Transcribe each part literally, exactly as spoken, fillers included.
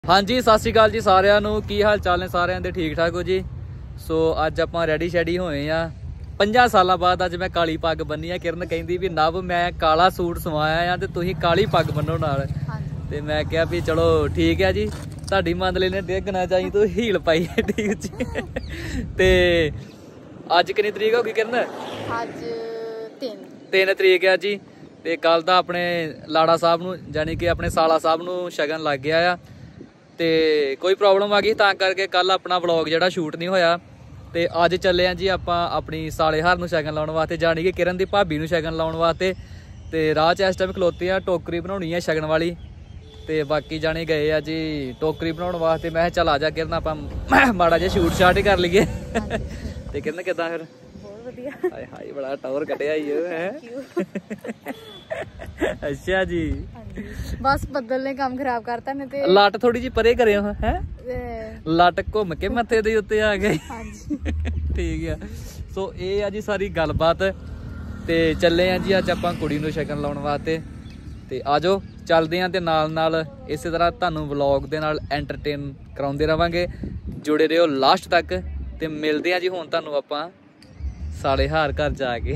हाँ जी सत श्री अकाल जी सारिਆਂ ਨੂੰ ਕੀ ਹਾਲ ਚਾਲ ਨੇ ਸਾਰਿਆਂ ਦੇ ਠੀਕ ਠਾਕ ਹੋ ਜੀ। ਸੋ ਅੱਜ ਆਪਾਂ ਰੈਡੀ ਸ਼ੈਡੀ ਹੋਏ ਆ ਪੰਜਾਂ ਸਾਲਾਂ ਬਾਅਦ। ਅੱਜ ਮੈਂ ਕਾਲੀ ਪੱਗ ਬੰਨੀ ਆ। ਕਿਰਨ ਕਹਿੰਦੀ ਵੀ ਨਵ ਮੈਂ ਕਾਲਾ ਸੂਟ ਸਵਾਇਆ ਆ ਤੇ ਤੁਸੀਂ ਕਾਲੀ ਪੱਗ ਬੰਨੋ ਨਾਲ। ਤੇ ਮੈਂ ਕਿਹਾ ਵੀ ਚਲੋ ਠੀਕ ਹੈ ਜੀ, ਤੁਹਾਡੀ ਮੰਦਲੇ ਨੇ ਡੇਗਣਾ ਚਾਹੀ ਤੂੰ ਹੀਲ ਪਾਈ ਹੈ ਠੀਕ ਜੀ। ਤੇ ਅੱਜ ਕਿੰਨੀ ਤਰੀਕ ਹੋ ਗਈ ਕਿਰਨ? ਅੱਜ ਤਿੰਨ ਤਿੰਨ ਤਰੀਕ ਹੈ ਜੀ। ਤੇ ਕੱਲ ਦਾ ਆਪਣੇ ਲਾੜਾ ਸਾਹਿਬ ਨੂੰ ਜਾਨੀ कि अपने साला साहब ਨੂੰ ਸ਼ਗਨ ਲੱਗ ਗਿਆ ਆ। ਤੇ ਕੋਈ ਪ੍ਰੋਬਲਮ ਆ ਗਈ ਤਾਂ ਕਰਕੇ ਕੱਲ ਆਪਣਾ ਵਲੌਗ ਜਿਹੜਾ ਸ਼ੂਟ ਨਹੀਂ ਹੋਇਆ। ਤੇ ਅੱਜ ਚੱਲੇ ਆ ਜੀ ਆਪਾਂ ਆਪਣੀ ਸਾਲੇ ਹਾਰ ਨੂੰ ਸ਼ਗਨ ਲਾਉਣ ਵਾਸਤੇ, ਜਾਣੀ ਕਿ ਕਿਰਨ ਦੀ ਭਾਬੀ ਨੂੰ ਸ਼ਗਨ ਲਾਉਣ ਵਾਸਤੇ। ਤੇ ਰਾਹ 'ਚ ਇਸ ਟਾਈਮ ਖਲੋਤੇ ਆ, ਟੋਕਰੀ ਬਣਾਉਣੀ ਆ ਸ਼ਗਨ ਵਾਲੀ। ਤੇ ਬਾਕੀ ਜਾਣੇ ਗਏ ਆ ਜੀ ਟੋਕਰੀ ਬਣਾਉਣ ਵਾਸਤੇ। ਮੈਂ ਚੱਲ ਆ ਜਾ ਕਿਰਨ ਆਪਾਂ ਮਾੜਾ ਜਿਹਾ ਸ਼ੂਟ ਸ਼ਾਟ ਹੀ ਕਰ ਲਈਏ। ਤੇ ਕਿਰਨ ਕਿੱਦਾਂ ਫਿਰ? ਬਹੁਤ ਵਧੀਆ। ਹਾਏ ਹਾਏ ਬੜਾ ਟੌਰ ਕੱਢਿਆ ਈ ਉਹ ਹੈ। ਅੱਛਾ ਜੀ ਬਸ ਬੱਦਲ ਨੇ ਕੰਮ ਖਰਾਬ ਕਰਤਾ ਨੇ ਤੇ ਲੱਟ ਥੋੜੀ ਜੀ ਪਰੇ ਕਰਿਓ ਹੈ। ਲੱਟ ਘੁੰਮ ਕੇ ਮੱਥੇ ਦੇ ਉੱਤੇ ਆ ਗਏ। ਠੀਕ ਆ। ਸੋ ਇਹ ਆ ਜੀ ਸਾਰੀ ਗੱਲਬਾਤ। ਤੇ ਚੱਲੇ ਆ ਜੀ ਅੱਜ ਆਪਾਂ ਕੁੜੀ ਨੂੰ ਸ਼ਗਨ ਲਾਉਣ ਵਾਸਤੇ। ਤੇ ਆਜੋ ਚੱਲਦੇ ਆ ਤੇ ਨਾਲ ਨਾਲ ਇਸੇ ਤਰ੍ਹਾਂ ਤੁਹਾਨੂੰ ਵਲੌਗ ਦੇ ਨਾਲ ਐਂਟਰਟੇਨ ਕਰਾਉਂਦੇ ਰਵਾਂਗੇ। ਜੁੜੇ ਰਹੋ ਲਾਸਟ ਤੱਕ। ਤੇ ਮਿਲਦੇ ਆ ਜੀ ਹੁਣ ਤੁਹਾਨੂੰ ਆਪਾਂ ਸਾਲੇ ਹਾਰ ਘਰ ਜਾ ਕੇ।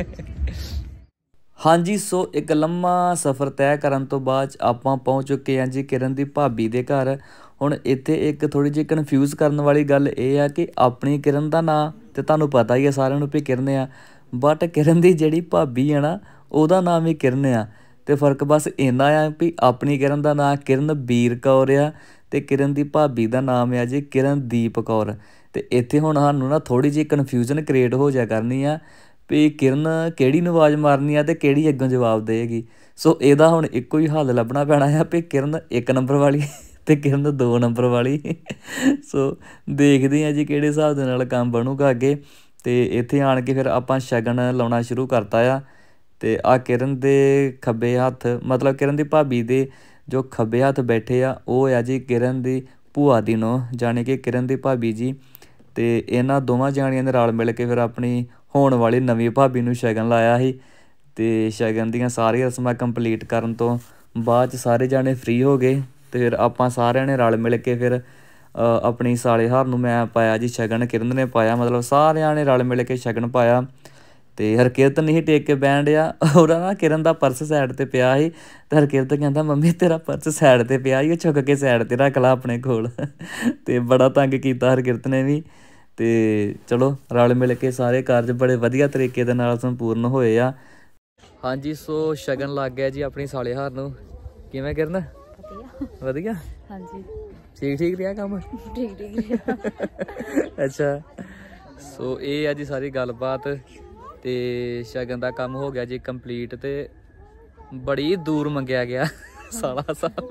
ਹਾਂਜੀ ਸੋ ਇੱਕ ਲੰਮਾ ਸਫ਼ਰ ਤੈਅ ਕਰਨ ਤੋਂ ਬਾਅਦ ਆਪਾਂ ਪਹੁੰਚ ਚੁੱਕੇ ਹਾਂ ਜੀ ਕਿਰਨ ਦੀ ਭਾਬੀ ਦੇ ਘਰ। ਹੁਣ ਇੱਥੇ ਇੱਕ ਥੋੜ੍ਹੀ ਜਿਹੀ ਕਨਫਿਊਜ਼ ਕਰਨ ਵਾਲੀ ਗੱਲ ਇਹ ਆ ਕਿ ਆਪਣੀ ਕਿਰਨ ਦਾ ਨਾਂ ਤੇ ਤੁਹਾਨੂੰ ਪਤਾ ਹੀ ਆ ਸਾਰਿਆਂ ਨੂੰ ਵੀ ਕਿਰਨ ਆ, ਬਟ ਕਿਰਨ ਦੀ ਜਿਹੜੀ ਭਾਬੀ ਆ ਨਾ ਉਹਦਾ ਨਾਮ ਵੀ ਕਿਰਨ ਆ। ਤੇ ਫਰਕ ਬਸ ਇੰਨਾ ਆ ਵੀ ਆਪਣੀ ਕਿਰਨ ਦਾ ਨਾਂ ਕਿਰਨਬੀਰ ਕੌਰ ਆ ਤੇ ਕਿਰਨ ਦੀ ਭਾਬੀ ਦਾ ਨਾਮ ਆ ਜੀ ਕਿਰਨਦੀਪ ਕੌਰ। ਤੇ ਇੱਥੇ ਹੁਣ ਸਾਨੂੰ ਨਾ ਥੋੜ੍ਹੀ ਜਿਹੀ ਕਨਫਿਊਜ਼ਨ ਕ੍ਰੀਏਟ ਹੋ ਜਾ ਕਰਨੀ ਆ ਵੀ ਕਿਰਨ ਕਿਹੜੀ ਨੂੰ ਆਵਾਜ਼ ਮਾਰਨੀ ਆ ਤੇ ਕਿਹੜੀ ਅੱਗੋਂ ਜਵਾਬ ਦੇਗੀ। ਸੋ ਇਹਦਾ ਹੁਣ ਇੱਕੋ ਹੀ ਹੱਲ ਲੱਭਣਾ ਪੈਣਾ ਆ ਵੀ ਕਿਰਨ ਇੱਕ ਨੰਬਰ ਵਾਲੀ ਤੇ ਕਿਰਨ ਦੋ ਨੰਬਰ ਵਾਲੀ। ਸੋ ਦੇਖਦੇ ਹਾਂ ਜੀ ਕਿਹੜੇ ਹਿਸਾਬ ਦੇ ਨਾਲ ਕੰਮ ਬਣੂਗਾ ਅੱਗੇ। ਤੇ ਇੱਥੇ ਆਣ ਕੇ ਫਿਰ ਆਪਾਂ ਸ਼ਗਨ ਲਾਉਣਾ ਸ਼ੁਰੂ ਕਰਤਾ ਆ। ਤੇ ਆਹ ਕਿਰਨ ਦੇ ਖੱਬੇ ਹੱਥ ਮਤਲਬ ਕਿਰਨ ਦੀ ਭਾਬੀ ਦੇ ਜੋ ਖੱਬੇ ਹੱਥ ਬੈਠੇ ਆ ਉਹ ਆ ਜੀ ਕਿਰਨ ਦੀ ਭੂਆ ਦੀ ਨੂੰਹ ਜਾਣੀ ਕਿ ਕਿਰਨ ਦੀ ਭਾਬੀ ਜੀ। ਤੇ ਇਹਨਾਂ ਦੋਵਾਂ ਜਾਣੀਆਂ ਨੇ ਰਲ ਮਿਲ ਕੇ ਫਿਰ ਆਪਣੀ ਹੋਣ ਵਾਲੀ ਨਵੀਂ ਭਾਬੀ ਨੂੰ ਸ਼ਗਨ ਲਾਇਆ ਸੀ। ਤੇ ਸ਼ਗਨ ਦੀਆਂ ਸਾਰੀਆਂ ਰਸਮਾਂ ਕੰਪਲੀਟ ਕਰਨ ਤੋਂ ਬਾਅਦ 'ਚ ਸਾਰੇ ਜਾਣੇ ਫ੍ਰੀ ਹੋ ਗਏ। ਤੇ ਫਿਰ ਆਪਾਂ ਸਾਰਿਆਂ ਨੇ ਰਲ ਮਿਲ ਕੇ ਫਿਰ ਆਪਣੀ ਸਾਲੇ ਹਾਰ ਨੂੰ ਮੈਂ ਪਾਇਆ ਜੀ ਸ਼ਗਨ, ਕਿਰਨ ਨੇ ਪਾਇਆ, ਮਤਲਬ ਸਾਰਿਆਂ ਨੇ ਰਲ ਮਿਲ ਕੇ ਸ਼ਗਨ ਪਾਇਆ। ਤੇ ਹਰਕਿਰਤ ਨਹੀਂ ਟੇਕ ਕੇ ਬਹਿਣ ਡਿਆ, ਉਹਦਾ ਨਾ ਕਿਰਨ ਦਾ ਪਰਸ ਸਾਈਡ 'ਤੇ ਪਿਆ ਸੀ। ਤੇ ਹਰਕਿਰਤ ਕਹਿੰਦਾ ਮੰਮੀ ਤੇਰਾ ਪਰਸ ਸਾਈਡ 'ਤੇ ਪਿਆ ਸੀ, ਉਹ ਚੁੱਕ ਕੇ ਸਾਈਡ 'ਤੇ ਰੱਖ ਲਾ ਆਪਣੇ ਕੋਲ। ਤੇ ਬੜਾ ਤੰਗ ਕੀਤਾ ਹਰਕਿਰਤ ਨੇ ਵੀ। ਤੇ ਚਲੋ ਰਲ ਮਿਲ ਕੇ ਸਾਰੇ ਕਾਰਜ ਬੜੇ ਵਧੀਆ ਤਰੀਕੇ ਦੇ ਨਾਲ ਸੰਪੂਰਨ ਹੋਏ ਆ। ਹਾਂਜੀ ਸੋ ਸ਼ਗਨ ਲੱਗ ਗਿਆ ਜੀ ਆਪਣੀ ਸਾਲੇ ਹਾਰ ਨੂੰ। ਕਿਵੇਂ ਕਿਰਨ? ਵਧੀਆ। ਹਾਂਜੀ ਠੀਕ ਠੀਕ ਰਿਹਾ ਕੰਮ? ਠੀਕ ਠੀਕ ਰਿਹਾ। ਅੱਛਾ ਸੋ ਇਹ ਆ ਜੀ ਸਾਰੀ ਗੱਲਬਾਤ। ਤੇ ਸ਼ਗਨ ਦਾ ਕੰਮ ਹੋ ਗਿਆ ਜੀ ਕੰਪਲੀਟ। ਤੇ ਬੜੀ ਦੂਰ ਮੰਗਿਆ ਗਿਆ ਸਾਲਾ ਸਾਹਿਬ।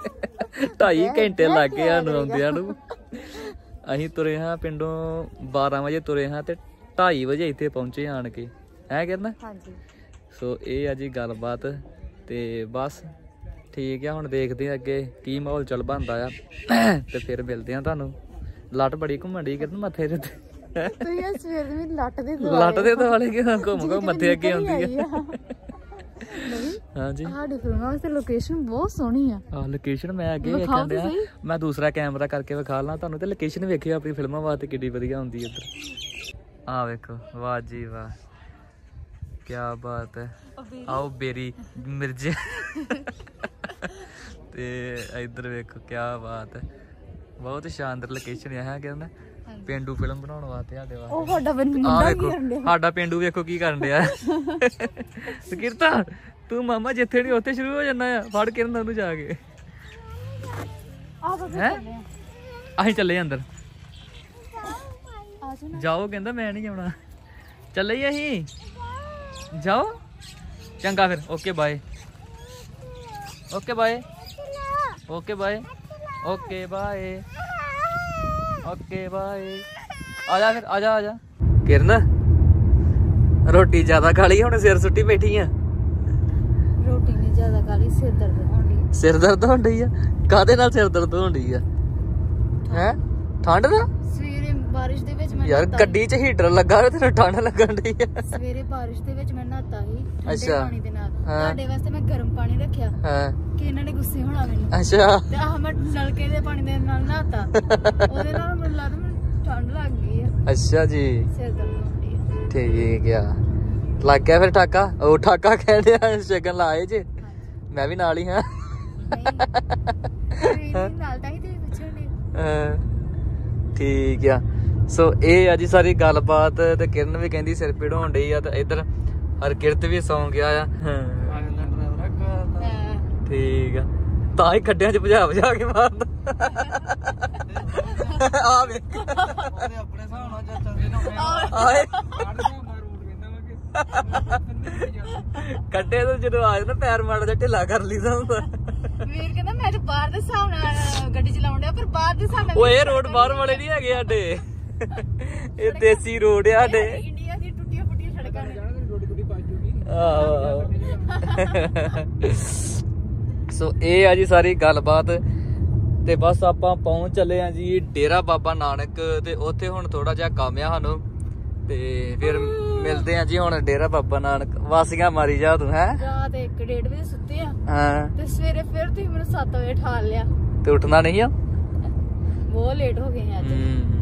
ਢਾਈ ਘੰਟੇ ਲੱਗ ਗਏ ਸਾਨੂੰ ਆਉਂਦਿਆਂ ਨੂੰ। ਅਸੀਂ ਤੁਰੇ ਹਾਂ ਪਿੰਡੋਂ ਬਾਰਾਂ ਵਜੇ ਤੁਰੇ ਹਾਂ ਤੇ ਢਾਈ ਵਜੇ ਇੱਥੇ ਪਹੁੰਚੇ ਆਣ ਕੇ ਹੈ ਕਿਰਨ। ਹਾਂਜੀ ਸੋ ਇਹ ਆ ਜੀ ਗੱਲਬਾਤ। ਤੇ ਬਸ ਠੀਕ ਆ, ਹੁਣ ਦੇਖਦੇ ਆ ਅੱਗੇ ਕੀ ਮਾਹੌਲ ਚੱਲ ਬਣਦਾ ਆ। ਤੇ ਫਿਰ ਮਿਲਦੇ ਆ ਤੁਹਾਨੂੰ। ਲੱਟ ਬੜੀ ਘੁੰਮਣ ਡਈ ਕਿਰਨ ਮੱਥੇ ਦੇ ਉੱਤੇ। ਲੱਟ ਦੇ ਦੁਆਲੇ ਕਿ ਘੁੰਮ ਘੁੰਮ ਮੱਥੇ ਅੱਗੇ ਆਉਂਦੀ ਆ। ਹਾਂਜੀ ਸਾਡੀ ਫਿਲਮਾਂ ਵਾਸਤੇ ਲੋਕੇਸ਼ਨ ਬਹੁਤ ਸੋਹਣੀ ਆ। ਆਹ ਲੋਕੇਸ਼ਨ ਮੈਂ ਅੱਗੇ ਵੇਖਣ ਡਿਆ, ਮੈਂ ਦੂਸਰਾ ਕੈਮਰਾ ਕਰਕੇ ਵਿਖਾ ਲਾਂ ਤੁਹਾਨੂੰ। ਤੇ ਲੋਕੇਸ਼ਨ ਵੇਖਿਓ ਆਪਣੀ ਫਿਲਮਾਂ ਵਾਸਤੇ ਕਿੱਡੀ ਵਧੀਆ ਹੁੰਦੀ ਇੱਧਰ। ਆਹ ਵੇਖੋ ਵਾਹ ਜੀ ਵਾਹ ਕਿਆ ਬਾਤ ਹੈ। ਆਓ ਬੇਰੀ ਮਿਰਜ਼ੇ। ਤੇ ਇੱਧਰ ਵੇਖੋ ਕਿਆ ਬਾਤ ਹੈ, ਬਹੁਤ ਸ਼ਾਨਦਾਰ ਲੋਕੇਸ਼ਨ ਹੈ ਕਹਿੰਦਾ ਪੇਂਡੂ ਫਿਲਮ ਬਣਾਉਣ ਵਾਸਤੇ ਸਾਡੇ ਵਾਸਤੇ। ਉਹ ਸਾਡਾ ਮੁੰਡਾ ਵੇਖੋ, ਸਾਡਾ ਪੇਂਡੂ ਵੇਖੋ ਕੀ ਕਰਨ ਡਿਆ। ਕਿਰਤਾ ਤੂੰ ਮਾਮਾ ਜਿੱਥੇ ਨਹੀਂ ਉੱਥੇ ਸ਼ੁਰੂ ਹੋ ਜਾਂਦਾ ਆ। ਫੜ ਕਿਰਨ ਉਹਨੂੰ ਜਾ ਕੇ। ਹੈ ਅਸੀਂ ਚੱਲੇ ਅੰਦਰ। ਜਾਓ ਕਹਿੰਦਾ ਮੈਂ ਨਹੀਂ ਜਾਣਾ। ਚੱਲੇ ਹੀ ਅਸੀਂ। ਜਾਓ ਚੰਗਾ ਫਿਰ okay bye. Okay bye. Okay bye. Okay bye. Okay bye. ਆ ਜਾ ਫਿਰ ਆ ਜਾ ਆ ਜਾ। ਕਿਰਨ ਰੋਟੀ ਜ਼ਿਆਦਾ ਖਾ ਲਈ, ਹੁਣ ਸਿਰ ਸੁੱਟੀ ਬੈਠੀ ਆ। ਰੋਟੀ ਨੇ ਜ਼ਿਆਦਾ ਖਾ ਲਈ, ਸਿਰ ਦਰਦ ਹੋਣ ਡਈ। ਸਿਰ ਦਰਦ ਹੋਣ ਡਈ ਆ? ਕਾਹਦੇ ਨਾਲ ਸਿਰ ਦਰਦ ਹੋਣ ਡਈ ਆ? ਹੈ ਠੰਡ ਦਾ? ਸਵੇਰੇ ਬਾਰਿਸ਼ ਦੇ ਵਿੱਚ ਮੈਂ ਯਾਰ ਨਹਾਤਾ ਗੱਡੀ 'ਚ ਹੀਟਰ ਲੱਗਾ ਤੇ ਤੈਨੂੰ ਠੰਡ ਲੱਗਣ ਡਈ ਆ। ਸੀ। ਸਵੇਰੇ ਬਾਰਿਸ਼ ਦੇ ਵਿੱਚ ਮੈਂ ਨਹਾਤਾ ਸੀ ਠੰਡੇ ਅੱਛਾ। ਪਾਣੀ ਦੇ ਨਾਲ। ਹਾਂ। ਤੁਹਾਡੇ ਵਾਸਤੇ ਮੈਂ ਗਰਮ ਪਾਣੀ ਰੱਖਿਆ ਹਾਂ ਕਿ ਇਹਨਾਂ ਨੇ ਗੁੱਸੇ ਹੋਣਾ ਮੈਨੂੰ। ਅੱਛਾ ਤੇ ਆਹ ਮੈਂ ਨਲਕੇ ਦੇ ਪਾਣੀ ਦੇ ਨਾਲ ਨਹਾਤਾ, ਉਹਦੇ ਨਾਲ ਮੈਨੂੰ ਲੱਗਦਾ ਮੈਨੂੰ ਠੰਡ ਲੱਗ ਗਈ ਆ, ਅੱਛਾ ਜੀ ਸਿਰ ਦਰਦ ਹੁੰਦੀ ਆ। ਠੀਕ ਆ। ਲੱਗ ਗਿਆ ਫਿਰ ਠਾਕਾ? ਉਹ ਠਾਕਾ ਕਹਿੰਦੇ ਆ ਸ਼ਗਨ ਲਾਏ ਜੇ? ਮੈਂ ਵੀ ਨਾਲ ਹੀ ਹਾਂ। ਨਹੀਂ ਨਾਲ ਤਾਂ ਹੀ ਤੇ ਪੁੱਛਣ ਡਈ। ਹਾਂ, ਠੀਕ ਆ। ਸੋ ਇਹ ਆ ਜੀ ਸਾਰੀ ਗੱਲਬਾਤ। ਤੇ ਕਿਰਨ ਵੀ ਕਹਿੰਦੀ ਸਿਰ ਪੀੜ ਹੋਣ ਡਈ ਆ, ਤੇ ਇੱਧਰ ਹਰਕਿਰਤ ਵੀ ਸੌਂ ਗਿਆ ਆ। ਹਾਂ। ਠੀਕ ਆ, ਤਾਂ ਹੀ ਖੱਡਿਆਂ 'ਚ ਭਜਾ ਭਜਾ ਕੇ ਮਾਰਦਾ। ਆ ਵੇਖ ਆਪਣੇ ਹਿਸਾਬ ਨਾਲ ਚੱਲਦੇ ਨਾ ਆਏ ਕੱਟੇ ਤੋਂ ਜਦੋਂ ਆ ਜਾਂਦਾ ਪੈਰ ਮਾੜਾ ਜਿਹਾ ਢਿੱਲਾ ਕਰ ਲਈਦਾ ਹੁੰਦਾ। ਵੀਰ ਕਹਿੰਦਾ ਮੈਂ ਤਾਂ ਬਾਹਰ ਦੇ ਹਿਸਾਬ ਨਾਲ ਗੱਡੀ ਚਲਾਉਣ ਡਿਆ, ਪਰ ਬਾਹਰ ਦੇ ਹਿਸਾਬ ਨਾਲ ਉਹ ਇਹ ਰੋਡ ਬਾਹਰ ਵਾਲੇ ਨਹੀਂ ਹੈਗੇ ਸਾਡੇ, ਇਹ ਦੇਸੀ ਰੋਡ ਆ ਸਾਡੇ। ਇੰਡੀਆ ਦੀ ਟੁੱਟੀਆਂ ਫੁੱਟੀਆਂ ਸੜਕਾਂ ਨੇ। ਆਹੋ। ਸੋ ਇਹ ਆ ਜੀ ਸਾਰੀ ਗੱਲਬਾਤ। ਤੇ ਬਸ ਆਪਾਂ ਪਹੁੰਚ ਚੱਲੇ ਆ ਜੀ ਡੇਰਾ ਬਾਬਾ ਨਾਨਕ। ਤੇ ਉੱਥੇ ਹੁਣ ਥੋੜਾ ਜਿਹਾ ਕੰਮ ਆ ਸਾਨੂੰ, ਤੇ ਫਿਰ ਮਿਲਦੇ ਆ ਜੀ ਹੁਣ ਡੇਰਾ ਬਾਬਾ ਨਾਨਕ। ਵਾਸੀਆਂ ਮਾਰੀ ਜਾ ਤੂੰ ਹੈ। ਰਾਤ ਇੱਕ ਡੇਢ ਵਜੇ ਸੁੱਤੇ ਆ ਹਾਂ, ਤੇ ਸਵੇਰੇ ਫਿਰ ਤੁਸੀਂ ਮੈਨੂੰ ਸੱਤ ਵਜੇ ਠਾਲ ਲਿਆ। ਤੇ ਉੱਠਣਾ ਨਹੀਂ ਆ। ਬਹੁਤ ਲੇਟ ਹੋ ਗਏ ਅੱਜ। ਹਮ